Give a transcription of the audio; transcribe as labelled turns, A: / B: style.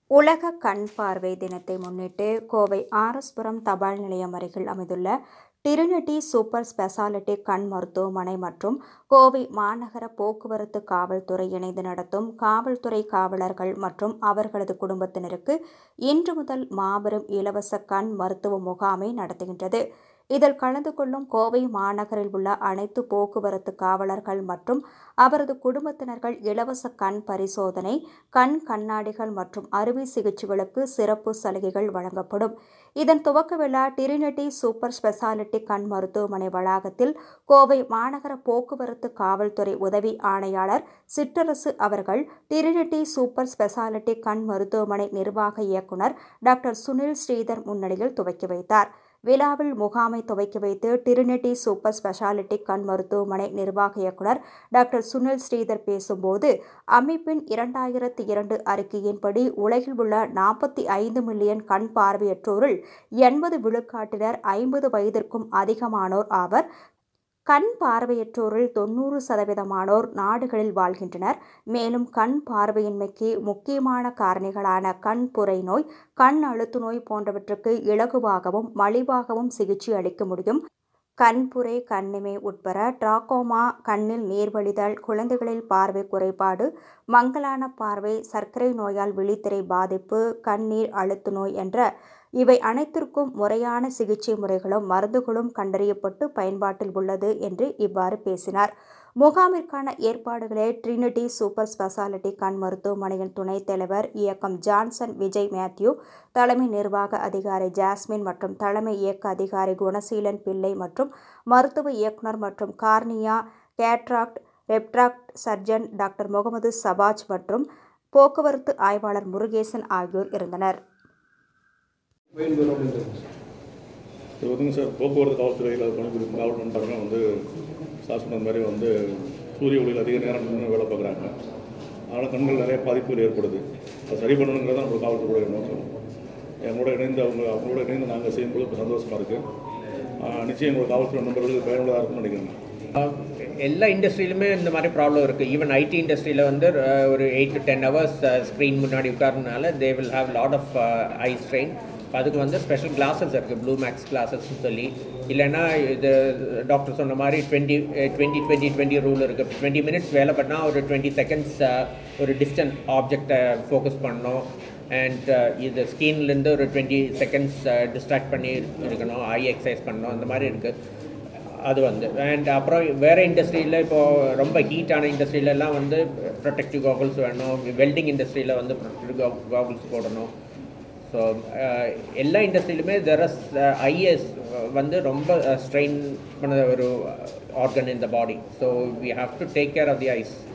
A: உலக கண் பார்வை தினத்தை முன்னிட்டு கோவை ஆர்எஸ்புரம் தபால் நிலையம் அருகில் அமைந்துள்ள டிரினிட்டி சூப்பர் ஸ்பெஷாலிட்டி கண் மருத்துவமனை மற்றும் கோவை மாநகர போக்குவரத்து காவல்துறை இணைந்து நடத்தும் காவல்துறை காவலர்கள் மற்றும் அவர்களது குடும்பத்தினருக்கு இன்று முதல் மாபெரும் இலவச கண் மருத்துவ முகாமை நடத்துகின்றது. இதில் கலந்து கொள்ளும் கோவை மாநகரில் உள்ள அனைத்து போக்குவரத்து காவலர்கள் மற்றும் அவரது குடும்பத்தினர்கள் இலவச கண் பரிசோதனை, கண் கண்ணாடிகள் மற்றும் அறுவை சிகிச்சைகளுக்கு சிறப்பு சலுகைகள் வழங்கப்படும். இதன் துவக்க விழா டிரினிட்டி சூப்பர் ஸ்பெஷாலிட்டி கண் மருத்துவமனை வளாகத்தில் கோவை மாநகர போக்குவரத்து காவல்துறை உதவி ஆணையாளர் சிற்றரசு அவர்கள், டிரினிட்டி சூப்பர் ஸ்பெஷாலிட்டி கண் மருத்துவமனை நிர்வாக இயக்குநர் டாக்டர் சுனில் ஸ்ரீதர் முன்னிலையில் துவக்கி வைத்தார். விழாவில் முகாமை துவக்கி வைத்து டிரினிட்டி சூப்பர் ஸ்பெஷாலிட்டி கண் மருத்துவமனை நிர்வாக இயக்குநர் டாக்டர் சுனில் ஸ்ரீதர் பேசும்போது, அமைப்பின் 2002 அறிக்கையின்படி உலகில் உள்ள 45 மில்லியன் கண் பார்வையற்றோரில் 80 விழுக்காட்டினர் 50 வயதிற்கும் அதிகமானோர் ஆவர். கண் பார்வையற்றோரில் 90% நாடுகளில் வாழ்கின்றனர். மேலும் கண் பார்வையின்மைக்கு முக்கியமான காரணிகளான கண் புரை நோய், கண் அழுத்து நோய் போன்றவற்றுக்கு இலகுவாகவும் மலிவாகவும் சிகிச்சை அளிக்க முடியும். கண்புரை, கண்ணிமை உட்பட டிராகோமா, கண்ணில் நீர்வழிதல், குழந்தைகளில் பார்வை குறைபாடு, மங்கலான பார்வை, சர்க்கரை நோயால் விழித்திரை பாதிப்பு, கண்ணீர் அழுத்து நோய் என்ற இவை அனைத்திற்கும் முறையான சிகிச்சை முறைகளும் மருந்துகளும் கண்டறியப்பட்டு பயன்பாட்டில் உள்ளது என்று இவ்வாறு பேசினார். முகாமிற்கான ஏற்பாடுகளை டிரினிட்டி சூப்பர் ஸ்பெஷாலிட்டி கண் மருத்துவமனையின் துணைத் தலைவர் இயக்கம் ஜான்சன் விஜய் மேத்யூ, தலைமை நிர்வாக அதிகாரி ஜாஸ்மின் மற்றும் தலைமை இயக்க அதிகாரி குணசீலன் பிள்ளை மற்றும் மருத்துவ இயக்குநர் மற்றும் cornea, cataract, refract surgeon doctor Muhammad Shahbaz மற்றும் போக்குவரத்து ஆய்வாளர் முருகேசன் ஆகியோர் இருந்தனர்.
B: இது வந்துங்க சார், போக்குவரத்து காவல்துறையில் பணிபுரியும் காவல் நண்பர்கள் சாஸ்திரம் மாதிரி சூரிய ஒளியில் அதிக நேரம் நின்று வேலை பார்க்குறாங்க. அதனால் கண்கள் நிறைய பாதிப்புகள் ஏற்படுது. அதை சரி பண்ணணுங்கிறது தான் நம்ம காவல்துறையோட நோக்கம். அவங்களோட இணைந்து நாங்கள் செய்யும்போது இப்போ சந்தோஷமாக இருக்குது. நிச்சயம் எங்களோட காவல்துறை நண்பர்களுக்கு பயனுள்ளதாக இருக்கும்னு நினைக்கிறேன்.
C: எல்லா இண்டஸ்ட்ரியிலுமே இந்த மாதிரி ப்ராப்ளம் இருக்குது. ஈவன் ஐடி இண்டஸ்ட்ரியில் ஒரு 8 to 10 hours ஸ்க்ரீன் முன்னாடி உட்கார்றதுனால they will have lot of eye strain. அதுக்கு ஸ்பெஷல் கிளாஸஸ் இருக்குது, ப்ளூ மேக்ஸ் கிளாஸஸ்ன்னு சொல்லி. இல்லைன்னா இது டாக்டர் சொன்ன மாதிரி 20-20-20 ரூல் இருக்குது. 20 minutes வேலை பண்ணால் ஒரு 20 seconds ஒரு டிஸ்டன்ட் ஆப்ஜெக்டை ஃபோக்கஸ் பண்ணணும். அண்ட் இது ஸ்க்ரீன்லேருந்து ஒரு 20 seconds டிஸ்ட்ராக்ட் பண்ணி இருக்கணும், ஐ எக்ஸசைஸ் பண்ணணும், அந்த மாதிரி இருக்குது. அது அண்ட் அப்புறம் வேறு இண்டஸ்ட்ரியில் இப்போது ரொம்ப ஹீட்டான இண்டஸ்ட்ரியிலலாம் ப்ரொடெக்டிவ் காகுல்ஸ் வேணும். வெல்டிங் இண்டஸ்ட்ரியில் ப்ரொடெக்டிவ் காகுல்ஸ் போடணும். ஸோ எல்லா இண்டஸ்ட்ரியிலுமே ஐஎஸ் ரொம்ப ஸ்ட்ரெயின் பண்ண ஒரு organ in the body. So we have to take care of the ice.